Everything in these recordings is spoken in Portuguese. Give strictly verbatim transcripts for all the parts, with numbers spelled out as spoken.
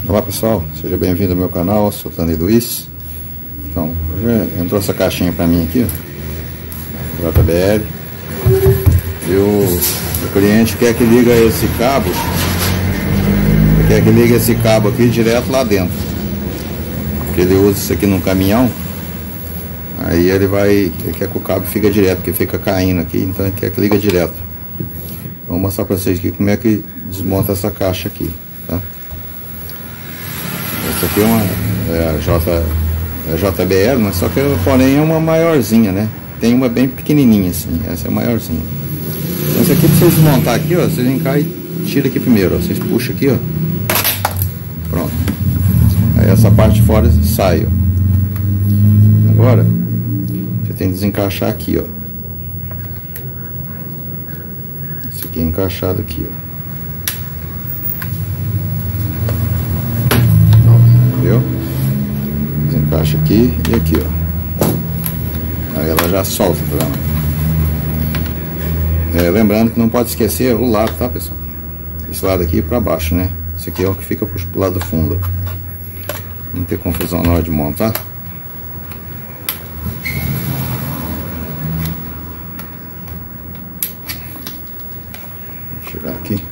Olá pessoal, seja bem-vindo ao meu canal, sou Tandei Luiz. Então, hoje entrou essa caixinha pra mim aqui, ó, J B L. E o, o cliente quer que liga esse cabo, quer que liga esse cabo aqui direto lá dentro. Porque ele usa isso aqui num caminhão, aí ele vai, ele quer que o cabo fique direto, porque fica caindo aqui, então ele quer que liga direto. Então, vou mostrar pra vocês aqui como é que desmonta essa caixa aqui, tá? Essa aqui é uma é a J, é a J B L, mas só que porém é uma maiorzinha, né? Tem uma bem pequenininha assim, essa é a maiorzinha. Então essa aqui, pra vocês desmontar aqui, ó, vocês vêm cá e tira aqui primeiro, ó. Vocês puxam aqui, ó. Pronto. Aí essa parte de fora sai, ó. Agora você tem que desencaixar aqui, ó. Isso aqui é encaixado aqui, ó. Viu? Desencaixa aqui e aqui, ó. Aí ela já solta, tá vendo? É, lembrando que não pode esquecer o lado, tá, pessoal? Esse lado aqui pra baixo, né? Esse aqui é o que fica pro lado fundo. Não ter confusão na hora de montar. Vou tirar aqui.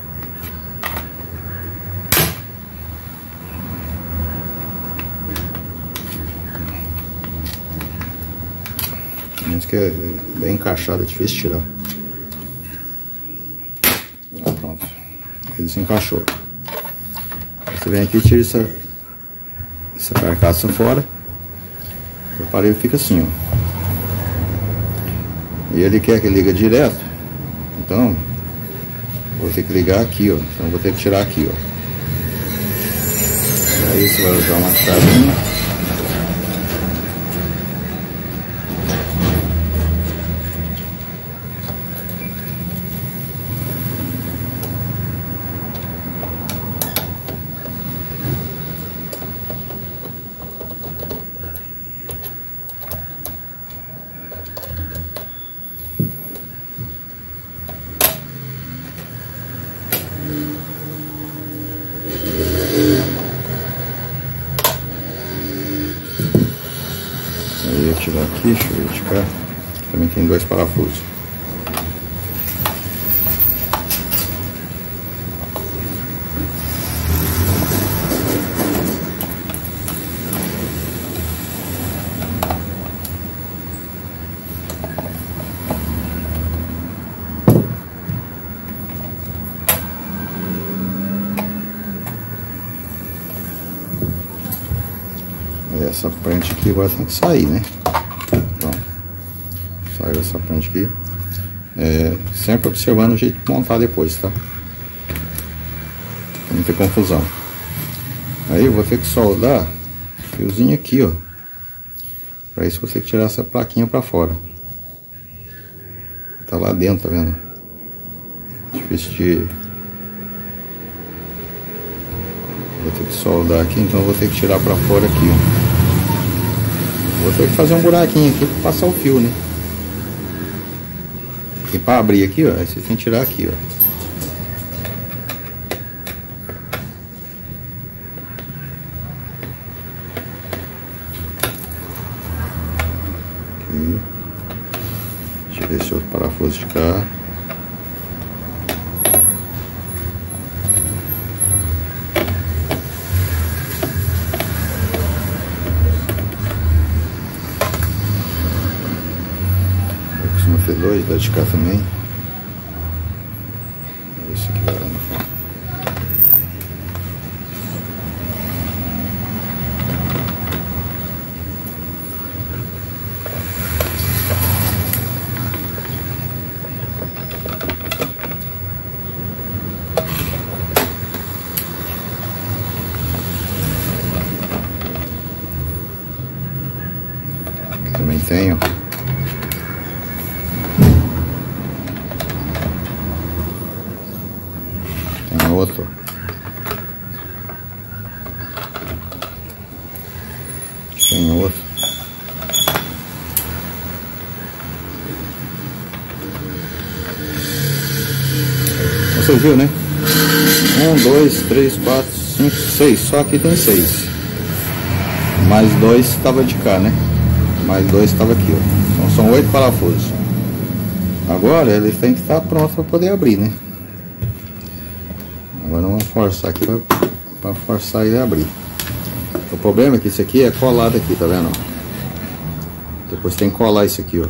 Menos que é bem encaixado, é difícil tirar. Ah, pronto. Ele desencaixou. Você vem aqui e tira essa, essa carcaça fora. O aparelho fica assim, ó. E ele quer que liga direto. Então, vou ter que ligar aqui, ó. Então vou ter que tirar aqui, ó. E aí você vai usar uma chavinha. Aí eu tirar aqui, deixa eu verificar. Também tem dois parafusos. Essa frente aqui agora tem que sair, né? Pronto. Saiu essa frente aqui. É, sempre observando o jeito de montar depois, tá? Pra não ter confusão. Aí eu vou ter que soldar o fiozinho aqui, ó. Pra isso eu vou ter que tirar essa plaquinha pra fora. Tá lá dentro, tá vendo? Difícil de... Vou ter que soldar aqui, então eu vou ter que tirar pra fora aqui, ó. Vou ter que fazer um buraquinho aqui para passar o fio, né? E para abrir aqui, ó, aí você tem que tirar aqui, ó. Aqui. Tirei esse outro parafuso de cá. Ter dois, vai de cá também. Esse aqui vai lá no fundo. Aqui também tenho. Tem outro. Tem outro. Você viu, né? Um, dois, três, quatro, cinco, seis. Só aqui tem seis. Mais dois estava de cá, né? Mais dois estava aqui, ó. Então são oito parafusos. Agora ele tem que estar pronto para poder abrir, né? Agora vamos forçar aqui para forçar ele a abrir. O problema é que isso aqui é colado aqui, tá vendo? Depois tem que colar isso aqui, ó.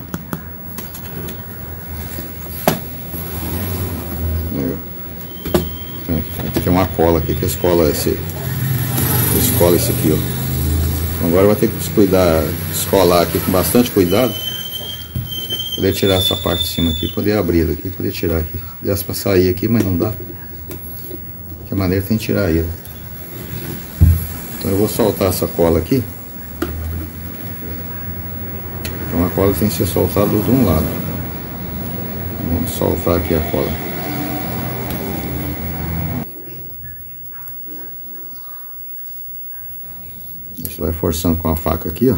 Aqui tem uma cola aqui que escola esse, escola isso aqui, ó. Agora vai ter que cuidar, escolar aqui com bastante cuidado, poder tirar essa parte de cima aqui, poder abrir aqui, poder tirar aqui. Desse para sair aqui, mas não dá. De que maneira tem que tirar ele. Então eu vou soltar essa cola aqui. Então a cola tem que ser soltada de um lado. Vamos soltar aqui a cola. Você vai forçando com a faca aqui, ó.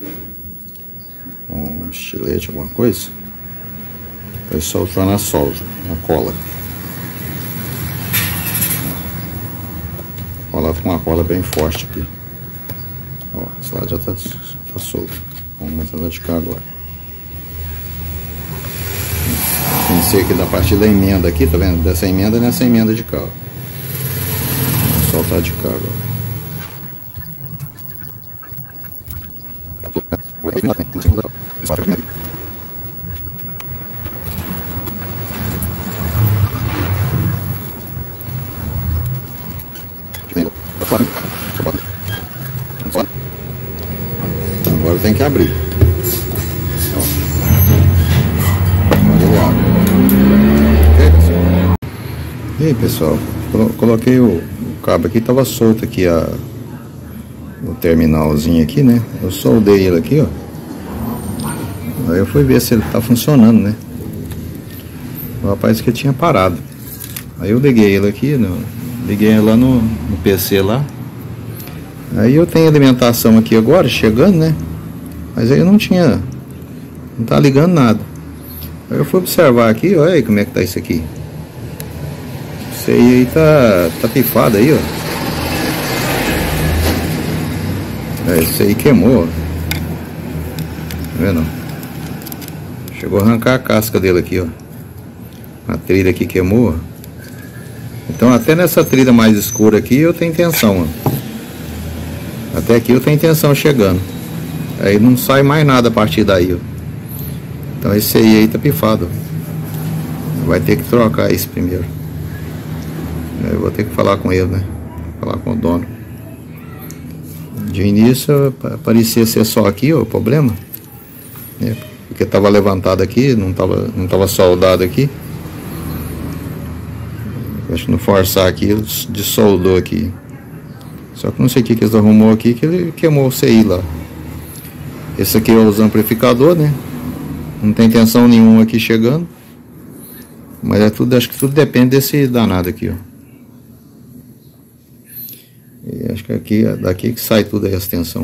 Com um estilete, alguma coisa. Vai soltando a solda, a cola. Cola com uma cola bem forte aqui. Ó, esse lado já tá, tá solto. Vamos começar a de cá agora. Tem que ser aqui da partir da emenda aqui, tá vendo? Dessa emenda nessa emenda de cá, ó. Vamos soltar de cá agora. Agora tem que abrir. E aí, pessoal, coloquei o cabo aqui, tava solto aqui a o terminalzinho aqui, né? Eu soldei ele aqui, ó. Aí eu fui ver se ele tá funcionando, né? O rapaz que tinha parado. Aí eu liguei ele aqui, no, liguei ele lá no, no P C lá. Aí eu tenho alimentação aqui agora, chegando, né? Mas aí eu não tinha, não tá ligando nada. Aí eu fui observar aqui, olha aí como é que tá isso aqui. Isso aí tá, tá pifado aí, ó. É, esse aí queimou, ó. Tá vendo? Chegou a arrancar a casca dele aqui, ó. A trilha aqui queimou, ó. Então até nessa trilha mais escura aqui eu tenho tensão, ó. Até aqui eu tenho tensão chegando. Aí não sai mais nada a partir daí, ó. Então esse aí, aí tá pifado. Vai ter que trocar isso primeiro. Eu vou ter que falar com ele, né? Falar com o dono. De início parecia ser só aqui, ó, o problema, né? Porque estava levantado aqui, não estava não tava soldado aqui. Acho que no forçar aqui ele dissoldou aqui. Só que não sei o que que eles arrumou aqui, que ele queimou o C I lá. Esse aqui é o amplificador, né? Não tem tensão nenhuma aqui chegando. Mas é tudo, acho que tudo depende desse danado aqui, ó. E acho que aqui, daqui que sai tudo aí essa tensão.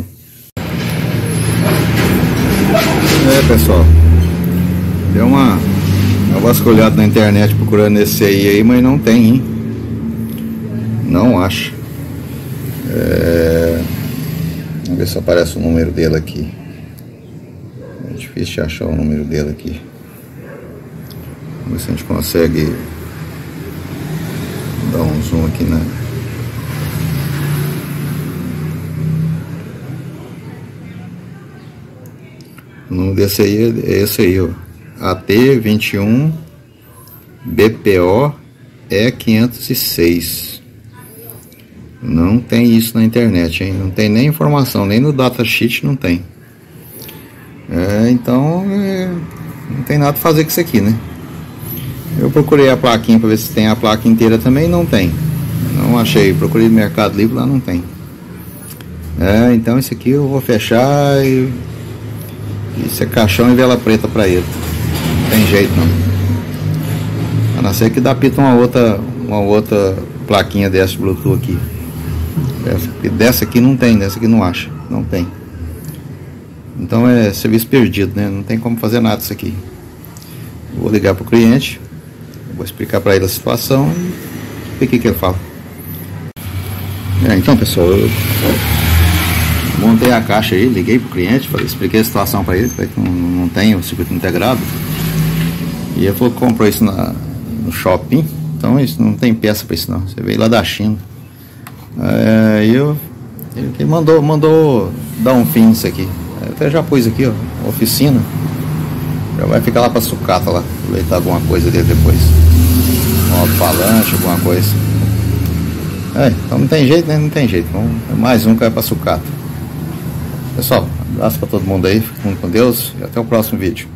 É, pessoal, deu uma, uma vasculhada na internet procurando esse aí, aí, mas não tem, hein? Não acho. É... Vamos ver se aparece o número dele aqui. É difícil de achar o número dele aqui. Vamos ver se a gente consegue dar um zoom aqui, né? O número desse aí é esse aí, ó. A T vinte e um B P O E quinhentos e seis. Não tem isso na internet, hein? Não tem nem informação, nem no datasheet não tem. É, então é, não tem nada a fazer com isso aqui, né? Eu procurei a plaquinha para ver se tem a placa inteira também, não tem. Não achei, procurei no Mercado Livre, lá não tem. É, então esse aqui eu vou fechar e isso é caixão e vela preta para ele. Não tem jeito não. A não ser que dá pita uma outra, uma outra plaquinha dessa Bluetooth aqui. Dessa, dessa aqui não tem, dessa aqui não acha, não tem. Então é serviço perdido, né? Não tem como fazer nada isso aqui. Vou ligar para o cliente, vou explicar para ele a situação e ver o que que ele fala. É, então pessoal, eu montei a caixa aí, liguei pro cliente, falei, expliquei a situação para ele, falei que não, não tem o circuito integrado. E ele falou que comprou isso na, no shopping, então isso não tem peça para isso não, você veio lá da China. É, e eu, ele mandou, mandou dar um fim nisso aqui. Eu até já pus aqui, ó, oficina. Já vai ficar lá pra sucata lá, aproveitar alguma coisa dele depois. Um alto-falante, alguma coisa. É, então não tem jeito, né? Não tem jeito. Vamos, mais um que vai pra sucata. Pessoal, um abraço pra todo mundo aí, fiquem com Deus e até o próximo vídeo.